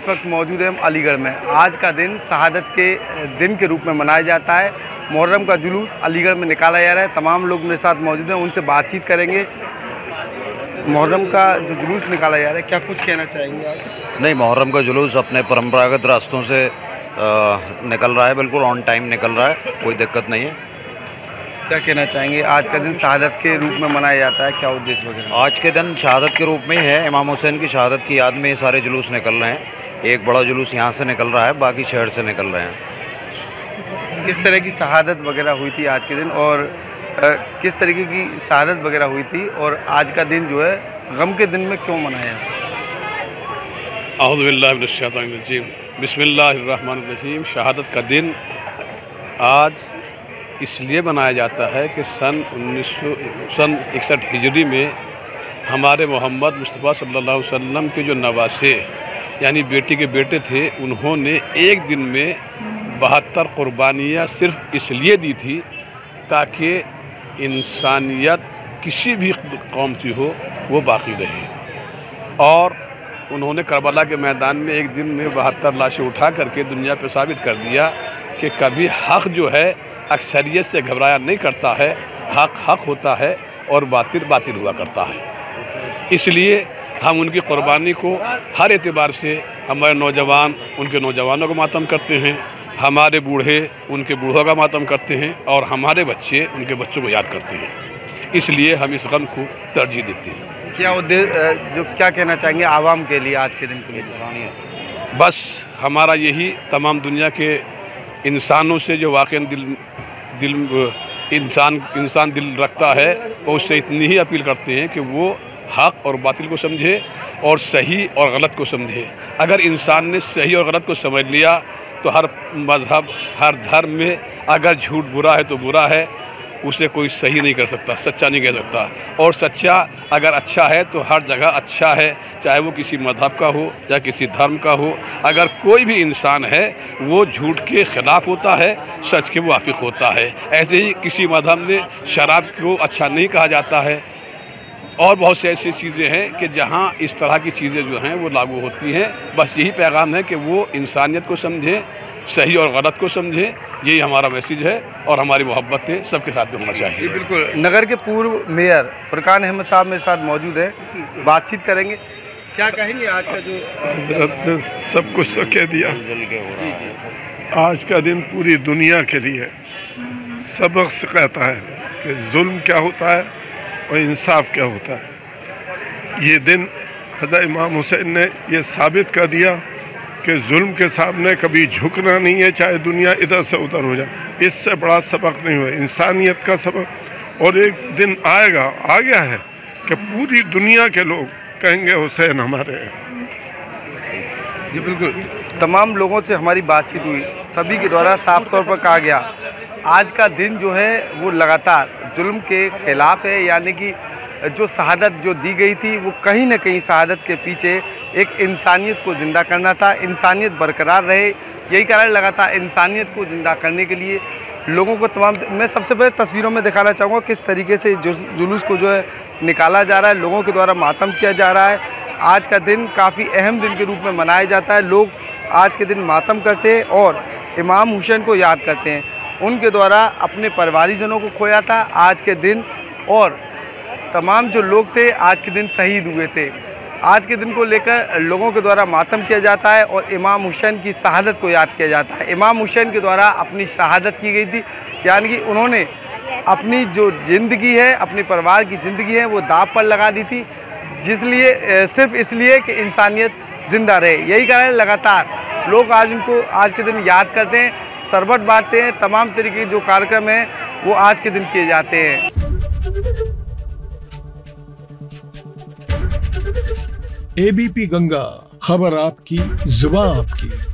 इस वक्त मौजूद है हम अलीगढ़ में। आज का दिन शहादत के दिन के रूप में मनाया जाता है। मुहर्रम का जुलूस अलीगढ़ में निकाला जा रहा है। तमाम लोग मेरे साथ मौजूद हैं, उनसे बातचीत करेंगे। मुहर्रम का जो जुलूस निकाला जा रहा है, क्या कुछ कहना चाहेंगे आप? नहीं, मुहर्रम का जुलूस अपने परंपरागत रास्तों से निकल रहा है, बिल्कुल ऑन टाइम निकल रहा है, कोई दिक्कत नहीं है। क्या कहना चाहेंगे? आज का दिन शहादत के रूप में मनाया जाता है, क्या उद्देश्य वगैरह? आज के दिन शहादत के रूप में ही है। इमाम हुसैन की शहादत की याद में ये सारे जुलूस निकल रहे हैं। एक बड़ा जुलूस यहाँ से निकल रहा है, बाकी शहर से निकल रहे हैं। किस तरह की शहादत वगैरह हुई थी आज के दिन, और किस तरीके की शहादत वगैरह हुई थी, और आज का दिन जो है गम के दिन में क्यों मनाया? औज़ु बिल्लाहि मिनश शैतानिर रजीम, बिस्मिल्लाहिर्रहमानिर रहीम। शहादत का दिन आज इसलिए मनाया जाता है कि सन 61 हिजरी में हमारे मोहम्मद मुस्तफ़ा सल्लल्लाहु अलैहि वसल्लम के जो नवासे यानी बेटी के बेटे थे, उन्होंने एक दिन में 72 कुर्बानियाँ सिर्फ इसलिए दी थी ताकि इंसानियत किसी भी कौम की हो वो बाकी रहे। और उन्होंने करबला के मैदान में एक दिन में 72 लाशें उठा करके दुनिया पे साबित कर दिया कि कभी हक़ जो है अक्सरियत से घबराया नहीं करता है। हक़ हक़ होता है और बातिल बातिल हुआ करता है। इसलिए हम उनकी क़ुरबानी को हर एतबार से, हमारे नौजवान उनके नौजवानों का मातम करते हैं, हमारे बूढ़े उनके बूढ़ों का मातम करते हैं, और हमारे बच्चे उनके बच्चों को याद करते हैं। इसलिए हम इस गम को तरजीह देते हैं। क्या उद्देश्य, जो क्या कहना चाहेंगे आवाम के लिए आज के दिन के लिए? बस हमारा यही तमाम दुनिया के इंसानों से जो वाक़ई इंसान दिल रखता है, वो उससे इतनी ही अपील करते हैं कि वो हक़ और बातिल को समझे और सही और गलत को समझे। अगर इंसान ने सही और गलत को समझ लिया तो हर मज़हब, हर धर्म में अगर झूठ बुरा है तो बुरा है, उसे कोई सही नहीं कर सकता, सच्चा नहीं कह सकता। और सच्चा अगर अच्छा है तो हर जगह अच्छा है, चाहे वो किसी मज़हब का हो या किसी धर्म का हो। अगर कोई भी इंसान है वो झूठ के ख़िलाफ़ होता है, सच के मुवाफ़िक़ होता है। ऐसे ही किसी मज़हब में शराब को अच्छा नहीं कहा जाता है, और बहुत से ऐसी चीज़ें हैं कि जहाँ इस तरह की चीज़ें जो हैं वो लागू होती हैं। बस यही पैगाम है कि वो इंसानियत को समझें, सही और गलत को समझें। यही हमारा मैसेज है और हमारी मोहब्बतें सबके साथ में होना चाहिए। बिल्कुल। नगर के पूर्व मेयर फुरकान अहमद साहब मेरे साथ मौजूद हैं, बातचीत करेंगे। क्या कहेंगे आज का जो सब कुछ तो कह दिया। आज का दिन पूरी दुनिया के लिए सबक सिखाता है कि जुल्म क्या होता है और इंसाफ क्या होता है। ये दिन हज़रत इमाम हुसैन ने ये साबित कर दिया कि जुल्म के सामने कभी झुकना नहीं है, चाहे दुनिया इधर से उधर हो जाए। इससे बड़ा सबक नहीं हुआ, इंसानियत का सबक। और एक दिन आएगा, आ गया है, कि पूरी दुनिया के लोग कहेंगे हुसैन हमारे हैं। जी बिल्कुल। तमाम लोगों से हमारी बातचीत हुई, सभी के द्वारा साफ तौर पर कहा गया आज का दिन जो है वो लगातार जुल्म के ख़िलाफ़ है। यानी कि जो शहादत जो दी गई थी वो कहीं ना कहीं शहादत के पीछे एक इंसानियत को ज़िंदा करना था, इंसानियत बरकरार रहे। यही कारण लगातार इंसानियत को ज़िंदा करने के लिए लोगों को मैं सबसे पहले तस्वीरों में दिखाना चाहूँगा किस तरीके से जुलूस को जो है निकाला जा रहा है, लोगों के द्वारा मातम किया जा रहा है। आज का दिन काफ़ी अहम दिन के रूप में मनाया जाता है। लोग आज के दिन मातम करते हैं और इमाम हुसैन को याद करते हैं। उनके द्वारा अपने परिवारीजनों को खोया था आज के दिन, और तमाम जो लोग थे आज के दिन शहीद हुए थे। आज के दिन को लेकर लोगों के द्वारा मातम किया जाता है और इमाम हुसैन की शहादत को याद किया जाता है। इमाम हुसैन के द्वारा अपनी शहादत की गई थी, यानी कि उन्होंने अपनी जो ज़िंदगी है, अपने परिवार की ज़िंदगी है, वो दाव पर लगा दी थी, जिसलिए सिर्फ इसलिए कि इंसानियत ज़िंदा रहे। यही कारण लगातार लोग आज उनको आज के दिन याद करते हैं, शरबत बांटते हैं, तमाम तरीके के जो कार्यक्रम हैं वो आज के दिन किए जाते हैं। एबीपी गंगा, खबर आपकी, जुबान आपकी।